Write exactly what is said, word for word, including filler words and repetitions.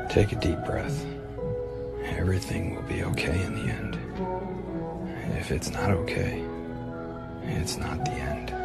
Take a deep breath. Everything will be okay in the end. If it's not okay, it's not the end.